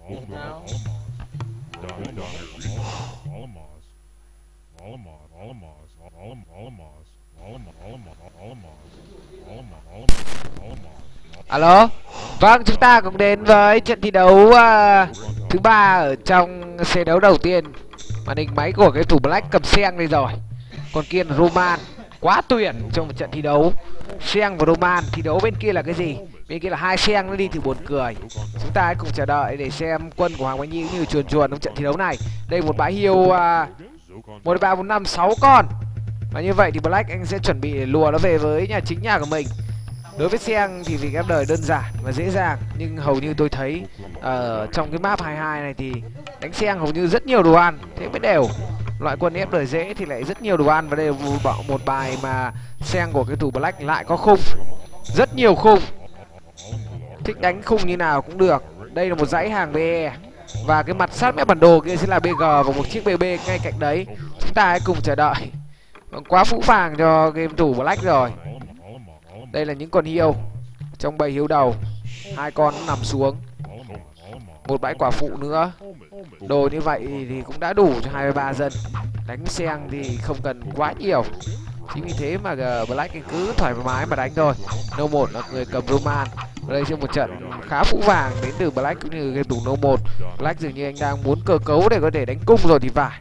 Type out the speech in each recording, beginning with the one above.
Alo. Vâng, chúng ta cũng đến với trận thi đấu thứ ba ở trong xe đấu đầu tiên. Màn hình máy của cái thủ Black cầm Seng đây rồi. Còn kia là Roman. Quá tuyển trong một trận thi đấu. Seng và Roman thi đấu, bên kia là cái gì? Bên kia là hai Seng, nó đi từ buồn cười. Chúng ta hãy cùng chờ đợi để xem quân của Hoàng Bá Nhi như chuồn chuồn trong trận thi đấu này. Đây một bãi hiêu 1, 3, 4, 5, 6 con. Và như vậy thì Black anh sẽ chuẩn bị để lùa nó về với chính nhà của mình. Đối với Seng thì việc ép đời đơn giản và dễ dàng, nhưng hầu như tôi thấy trong cái map 22 này thì đánh Seng hầu như rất nhiều đồ ăn, thế mới đều. Loại quân ép đời dễ thì lại rất nhiều đồ ăn, và đây là một bài mà Seng của cái thủ Black lại có khung, rất nhiều khung, thích đánh khung như nào cũng được. Đây là một dãy hàng BE và cái mặt sát mép bản đồ kia sẽ là BG và một chiếc BB ngay cạnh đấy. Chúng ta hãy cùng chờ đợi. Quá phũ phàng cho game thủ Black rồi. Đây là những con hiêu trong bầy hiêu đầu, hai con nằm xuống, một bãi quả phụ nữa. Đồ như vậy thì cũng đã đủ cho 23 dân. Đánh Seng thì không cần quá nhiều, chính vì thế mà Black cứ thoải mái mà đánh thôi. No 1 là người cầm Roman. Đây là một trận khá phũ vàng đến từ Black cũng như game thủ No 1. Black dường như anh đang muốn cơ cấu để có thể đánh cung rồi thì phải.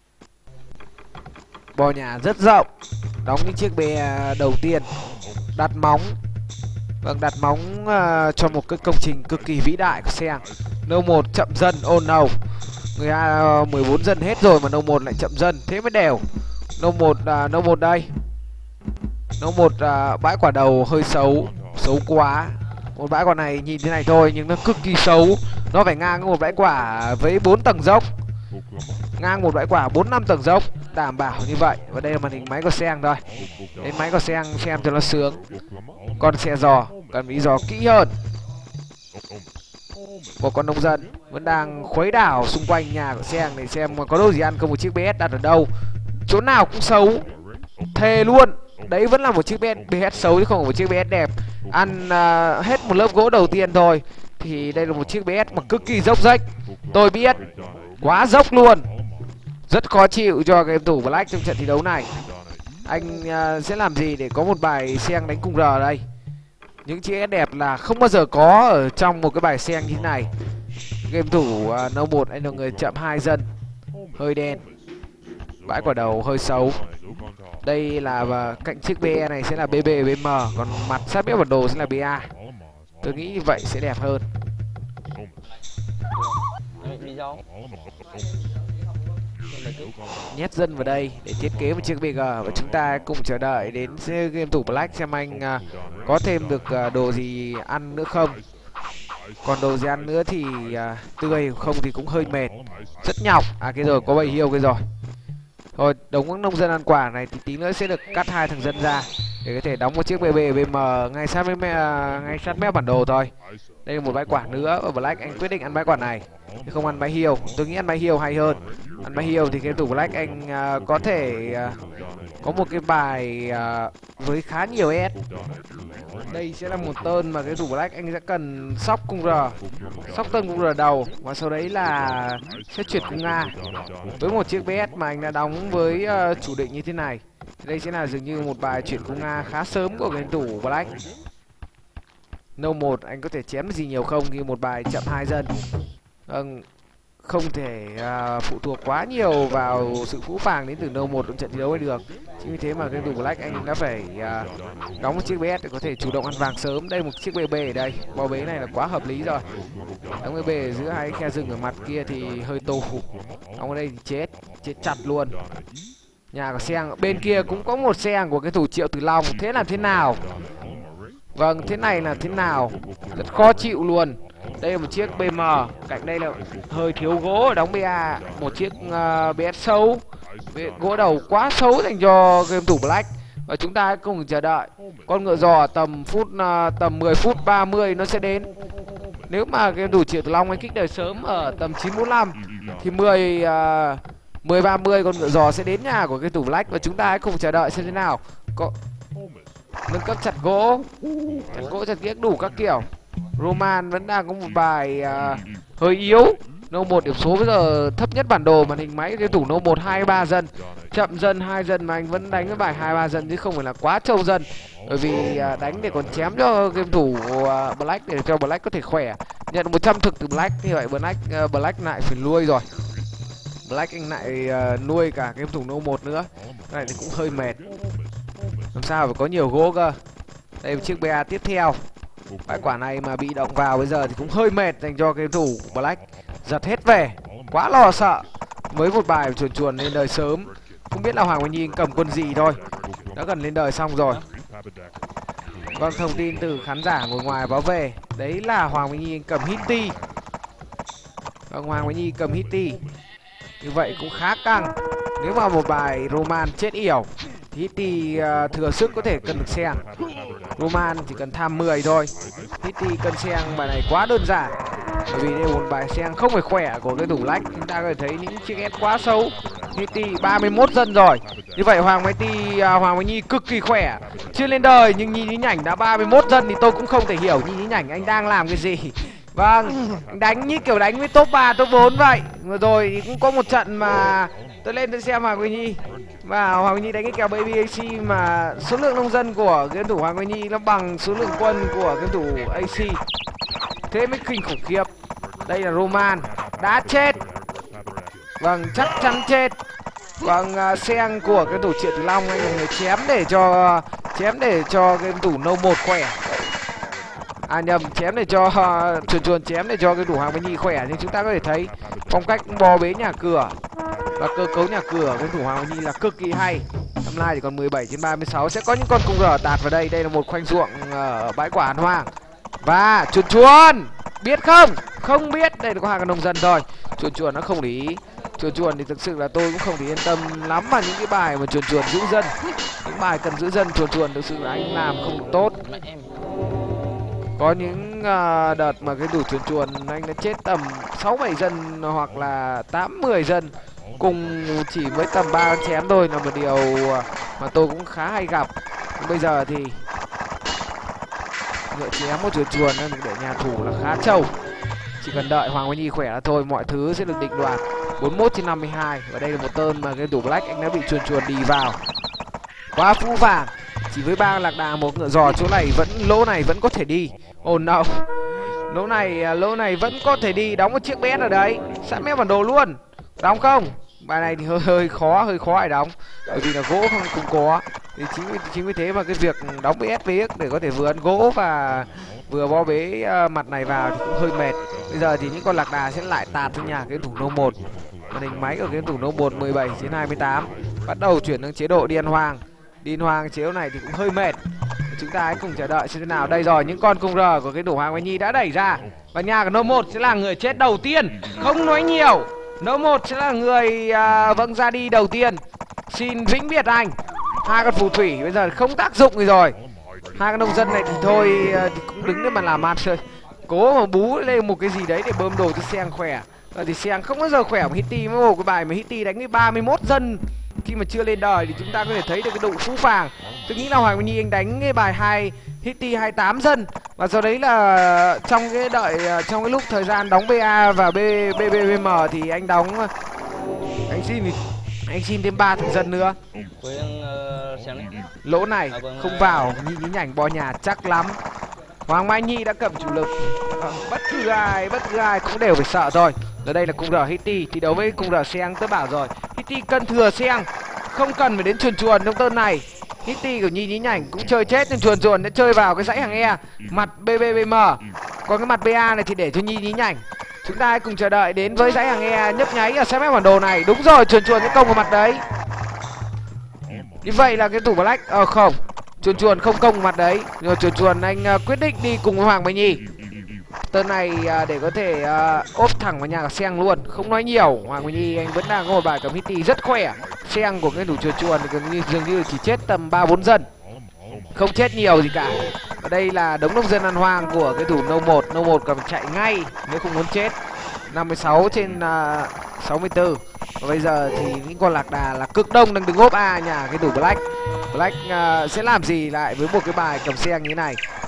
Bò nhà rất rộng, đóng những chiếc bè đầu tiên, đặt móng. Vâng, đặt móng cho một cái công trình cực kỳ vĩ đại của Seng. No 1 chậm dân, oh no. Người 14 dân hết rồi mà No 1 lại chậm dân, thế mới đều. No 1 đây. No 1 bãi quả đầu hơi xấu, xấu quá. Một bãi quả này nhìn thế này thôi nhưng nó cực kỳ xấu. Nó phải ngang một bãi quả với 4 tầng dốc, ngang một bãi quả 4-5 tầng dốc, đảm bảo như vậy. Và đây là màn hình máy của Seng thôi. Đây máy của Seng xem cho nó sướng. Con xe giò cần ý giò kỹ hơn. Một con nông dân vẫn đang khuấy đảo xung quanh nhà của Seng để xem có đồ gì ăn không. Một chiếc BS đặt ở đâu, chỗ nào cũng xấu, thề luôn. Đấy vẫn là một chiếc BS xấu chứ không phải một chiếc BS đẹp. Ăn hết một lớp gỗ đầu tiên thôi thì đây là một chiếc BS mà cực kỳ dốc rách. Tôi biết, quá dốc luôn, rất khó chịu cho game thủ Black trong trận thi đấu này. Anh sẽ làm gì để có một bài Seng đánh cung R đây? Những chiếc S đẹp là không bao giờ có ở trong một cái bài Seng như thế này. Game thủ No 1 anh là người chậm 2 dân, hơi đen, bãi quả đầu hơi xấu. Đây là cạnh chiếc BE này sẽ là BB BM, còn mặt sát mép bản đồ sẽ là BA. Tôi nghĩ như vậy sẽ đẹp hơn. Nhét dân vào đây để thiết kế một chiếc BG và chúng ta cùng chờ đợi đến game thủ Black xem anh có thêm được đồ gì ăn nữa không. Còn đồ gì ăn nữa thì tươi, không thì cũng hơi mệt, rất nhọc. Cái rồi có bầy hiêu cái rồi. Thôi đống nông dân ăn quả này thì tí nữa sẽ được cắt 2 thằng dân ra để có thể đóng một chiếc BB BM ngay sát mép bản đồ thôi. Đây là một bãi quả nữa và Black anh quyết định ăn bãi quả này chứ không ăn bãi hiêu. Tôi nghĩ ăn bãi hiêu hay hơn. Ăn bãi hiêu thì cái thủ Black anh có thể có một cái bài với khá nhiều S. Đây sẽ là một tên mà cái thủ Black anh sẽ cần sóc cung R, sóc tên cung R đầu và sau đấy là sẽ chuyển cung A. Với một chiếc BS mà anh đã đóng với chủ định như thế này, đây sẽ là dường như một bài chuyển cung A khá sớm của game thủ Black. No 1 anh có thể chém gì nhiều không khi một bài chậm 2 dân. Không thể phụ thuộc quá nhiều vào sự phũ phàng đến từ No 1 trong trận thi đấu ấy được. Chính vì thế mà game thủ Black anh đã phải đóng một chiếc BS để có thể chủ động ăn vàng sớm. Đây một chiếc BB ở đây, bò bế này là quá hợp lý rồi. Đóng BB ở giữa hai khe rừng ở mặt kia thì hơi tô. Đóng ở đây thì chết chặt luôn. Nhà của Seng bên kia cũng có một Seng của cái thủ Triệu Tử Long. Thế là thế nào? Vâng, thế này là thế nào? Rất khó chịu luôn. Đây là một chiếc BM, cạnh đây là hơi thiếu gỗ đóng BA. Một chiếc BS xấu, gỗ đầu quá xấu dành cho game thủ Black. Và chúng ta hãy cùng chờ đợi. Con ngựa giò tầm 10 phút 30 nó sẽ đến. Nếu mà game thủ Triệu Tử Long anh kích đời sớm ở tầm 9:45 thì 10:30 con ngựa giò sẽ đến nhà của game thủ Black. Và chúng ta hãy cùng chờ đợi xem thế nào. Có nâng cấp chặt gỗ, chặt kiếc đủ các kiểu. Roman vẫn đang có một bài hơi yếu. Nô 1 điểm số bây giờ thấp nhất bản đồ màn hình máy. Game thủ nô 1 23 dân, chậm dân 2 dân mà anh vẫn đánh với bài 23 dân chứ không phải là quá trâu dân. Bởi vì đánh để còn chém cho game thủ Black để cho Black có thể khỏe. Nhận 100 thực từ Black, như vậy Black lại phải nuôi rồi. Black anh lại nuôi cả game thủ nô 1 nữa. Cái này thì cũng hơi mệt. Làm sao phải có nhiều gỗ cơ. Đây chiếc BA tiếp theo. Bãi quả này mà bị động vào bây giờ thì cũng hơi mệt dành cho game thủ Black. Giật hết về, quá lo sợ. Mới một bài chuồn chuồn lên đời sớm. Không biết là Hoàng Minh Nhi cầm quân gì thôi. Đã gần lên đời xong rồi. Vâng, thông tin từ khán giả ngồi ngoài báo về. Đấy là Hoàng Minh Nhi cầm Hitty. Vâng, Hoàng Minh Nhi cầm Hitty. Như vậy cũng khá căng. Nếu mà một bài Roman chết yểu thì Hitty thừa sức có thể cân được Seng. Roman chỉ cần tham 10 thôi. Hitty cân Seng bài này quá đơn giản. Bởi vì đây một bài Seng không phải khỏe của cái thủ Black. Chúng ta có thể thấy những chiếc S quá xấu. Hitty 31 dân rồi. Như vậy Hoàng Minh Nhi cực kỳ khỏe. Chưa lên đời nhưng Nhi Nhí Nhảnh đã 31 dân thì tôi cũng không thể hiểu Nhi Nhí Nhảnh anh đang làm cái gì. Vâng, đánh như kiểu đánh với top 3, top 4 vậy. Vừa rồi thì cũng có một trận mà tôi lên tôi xem Hoàng Minh Nhi. Và Hoàng Minh Nhi đánh cái kèo Baby AC mà số lượng nông dân của game thủ Hoàng Minh Nhi nó bằng số lượng quân của game thủ AC. Thế mới kinh khủng khiếp. Đây là Roman đã chết. Vâng, chắc chắn chết. Vâng, Seng của game thủ Triệu Tử Long anh là người chém để cho game thủ No 1 khỏe. À nhầm, chém để cho chuồn chém để cho cái thủ Hoàng Minh Nhi khỏe. Nhưng chúng ta có thể thấy phong cách bò bế nhà cửa và cơ cấu nhà cửa cái thủ Hoàng Minh Nhi là cực kỳ hay. Năm nay thì còn 17/36 sẽ có những con cung R tạt vào đây. Đây là một khoanh ruộng ở bãi quả An Hoang. Và chuồn biết không? Không biết. Đây là có hai con nông dân thôi. Chuồn nó không để ý. Chuồn thì thực sự là tôi cũng không thể yên tâm lắm vào những cái bài mà chuồn giữ dân. Những bài cần giữ dân chuồn thực sự là anh làm không được tốt. Có những đợt mà cái thủ chuồn anh đã chết tầm 6-7 dân hoặc là 8-10 dân cùng chỉ với tầm 3 chém thôi, là một điều mà tôi cũng khá hay gặp. Nhưng bây giờ thì ngựa chém một chuồn nên để nhà thủ là khá trâu. Chỉ cần đợi Hoàng Minh Nhi khỏe là thôi, mọi thứ sẽ được định đoạt. 41/52 và đây là một tên mà cái thủ Black anh đã bị chuồn đi vào. Quá phũ phàng. Chỉ với 3 lạc đà một ngựa giò chỗ này lỗ này vẫn có thể đi. Oh no. Lỗ này vẫn có thể đi. Đóng một chiếc bé ở đấy. Sát mép bản đồ luôn. Đóng không? Bài này thì hơi khó để đóng. Bởi vì là gỗ không có. Thì chính vì thế mà cái việc đóng BS VX để có thể vừa ăn gỗ và vừa bo bế mặt này vào thì cũng hơi mệt. Bây giờ thì những con lạc đà sẽ lại tạt trong nhà cái thủ nô 1. Màn hình máy của cái thủ nô 1 17/28. Bắt đầu chuyển sang chế độ đi ăn hoang. Đi ăn hoang chế độ này thì cũng hơi mệt. Chúng ta hãy cùng chờ đợi xem thế nào. Đây rồi, những con cung R của cái thủ Hoàng Minh Nhi đã đẩy ra. Và nhà của nô 1 sẽ là người chết đầu tiên. Không nói nhiều. Nô 1 sẽ là người ra đi đầu tiên. Xin vĩnh biệt anh. Hai con phù thủy bây giờ không tác dụng rồi. Hai con nông dân này thì thôi thì cũng đứng để mà làm ăn thôi. Cố mà bú lên một cái gì đấy để bơm đồ cho Seng khỏe. Thì Seng không bao giờ khỏe bằng Hitty. Mới một cái bài mà Hitty đánh với 31 dân khi mà chưa lên đời thì chúng ta có thể thấy được cái độ phũ phàng. Tôi nghĩ là Hoàng Minh Nhi anh đánh cái bài Hitty 28 dân. Và sau đấy là trong cái lúc thời gian đóng BA và BBM thì anh đóng anh xin thêm 3 thằng dân nữa. Lỗ này không vào, Nhi Nhí Nhảnh bo nhà chắc lắm. Hoàng Mai Nhi đã cầm chủ lực. Bất cứ ai cũng đều phải sợ thôi. Ở đây là cung R Hitty thì đấu với cung R Seng. Tôi bảo rồi, Hitty cân thừa Seng, không cần phải đến chuồn trong tên này. Hitty của Nhi Nhí Nhảnh cũng chơi chết, nhưng chuồn đã chơi vào cái dãy hàng E mặt BBM. Còn cái mặt BA này thì để cho Nhi Nhí Nhảnh. Chúng ta hãy cùng chờ đợi đến với dãy hàng E nhấp nháy ở xem bản đồ này. Đúng rồi, chuồn sẽ công vào mặt đấy. Như vậy là cái thủ Black không, chuồn không công vào mặt đấy. Nhưng mà chuồn anh quyết định đi cùng với Hoàng Minh Nhi. Tên này để có thể ốp thẳng vào nhà của Seng luôn. Không nói nhiều, Hoàng Minh Nhi anh vẫn đang có một bài cầm Hitty rất khỏe. Seng của cái thủ chuồn thì dường như chỉ chết tầm 3-4 dân, không chết nhiều gì cả. Ở đây là đống nông dân ăn hoang của cái thủ nô 1. Nô 1 cần chạy ngay nếu không muốn chết. 56/64. Và bây giờ thì những con lạc đà là cực đông đang đứng ốp A nhà cái thủ Black. Black sẽ làm gì lại với một cái bài cầm Seng như thế này.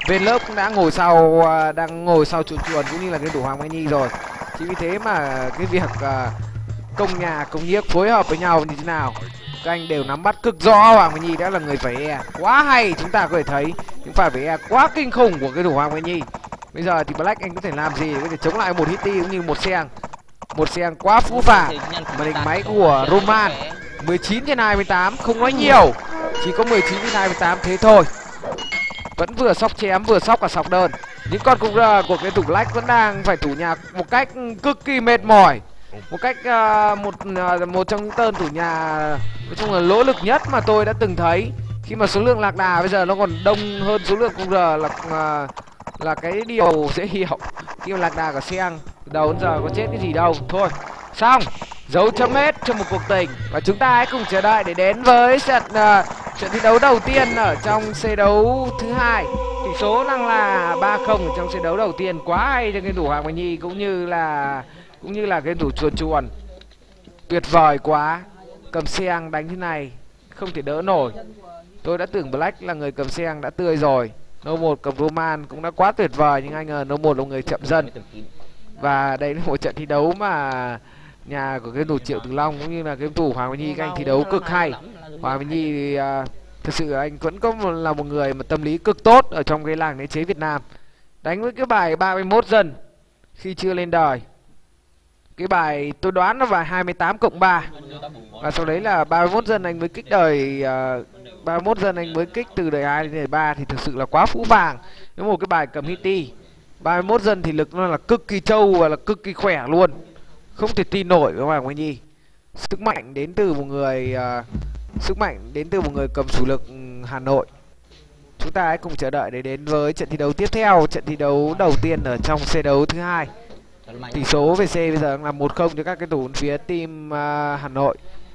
Bên lớp cũng đã ngồi sau, đang ngồi sau chuồn chuồn cũng như là game thủ Hoàng Mai Nhi rồi. Chính vì thế mà cái việc công nhà công nhiếc phối hợp với nhau như thế nào các anh đều nắm bắt cực rõ. Hoàng Mai Nhi đã là người phải e quá hay, chúng ta có thể thấy những pha phải e quá kinh khủng của cái thủ Hoàng Mai Nhi. Bây giờ thì Black anh có thể làm gì để có thể chống lại một Hitty cũng như một Seng quá phũ phàng. Màn hình máy của Roman 19/28, không nói nhiều, chỉ có 19/28 thế thôi. Vẫn vừa sóc chém vừa sóc cả sọc đơn. Những con cung của cái thủ Black vẫn đang phải thủ nhà một cách cực kỳ mệt mỏi, một cách một trong những tên thủ nhà nói chung là nỗ lực nhất mà tôi đã từng thấy. Khi mà số lượng lạc đà bây giờ nó còn đông hơn số lượng cung là cái điều dễ hiểu. Khi mà lạc đà của Seng từ đầu đến giờ có chết cái gì đâu. Thôi xong, dấu chấm hết cho một cuộc tình, và chúng ta hãy cùng chờ đợi để đến với trận thi đấu đầu tiên ở trong C đấu thứ hai. Tỷ số đang là 3-0 ở trong C đấu đầu tiên. Quá hay cho game thủ Hoàng Mai Nhi cũng như là game thủ chuồn chuồn. Tuyệt vời quá. Cầm Seng đánh thế này không thể đỡ nổi. Tôi đã tưởng Black là người cầm Seng đã tươi rồi. No 1 cầm Roman cũng đã quá tuyệt vời, nhưng anh ngờ No 1 là người chậm dân. Và đây là một trận thi đấu mà nhà của game thủ Triệu Tử Long cũng như là game thủ Hoàng Mai Nhi, các anh thi đấu cực hay. Hoàng Mai Nhi thì thực sự anh vẫn là một người mà tâm lý cực tốt ở trong cái làng đế chế Việt Nam. Đánh với cái bài 31 dân khi chưa lên đời. Cái bài tôi đoán nó bài 28+3. Và sau đấy là 31 dân anh mới kích đời 31 dân anh mới kích từ đời 2 đến đời 3 thì thực sự là quá phũ phàng. Với một cái bài cầm Hitty 31 dân thì lực nó là cực kỳ trâu và là cực kỳ khỏe luôn. Không thể tin nổi với Hoàng Mai Nhi. Sức mạnh đến từ một người cầm chủ lực Hà Nội. Chúng ta hãy cùng chờ đợi để đến với trận thi đấu tiếp theo, trận thi đấu đầu tiên ở trong C đấu thứ hai. Tỷ số về C bây giờ là 1-0 cho các cái thủ phía team Hà Nội.